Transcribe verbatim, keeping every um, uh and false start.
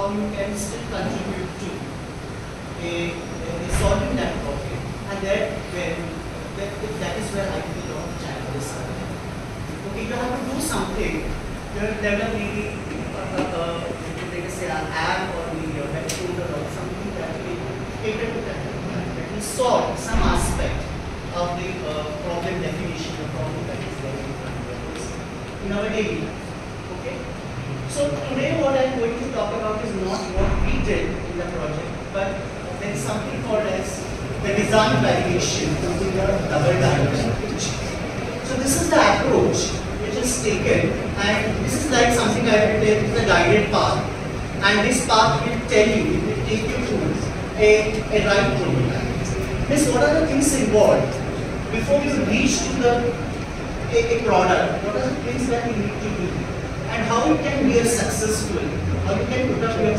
how you can still contribute to a, a solving that problem, and that when that, that is where I think a lot of challenges are. Okay, you have to do something. You have to develop maybe uh, uh, let us say an app or maybe a web folder or something that will cater to that, that will solve some aspect of the uh, problem definition or problem that is there in front of us in our daily life. Okay? So today what I am going to talk about is not what we did in the project, but there is something called as the design validation using the double diamond approach. So this is the approach which is taken, and this is like something I will take the guided path, and this path will tell you, it will take you to a, a right prototype. Means what are the things involved before you reach to the a, a product? What are the things that you need to do, and how it can be a successful, how you can put up your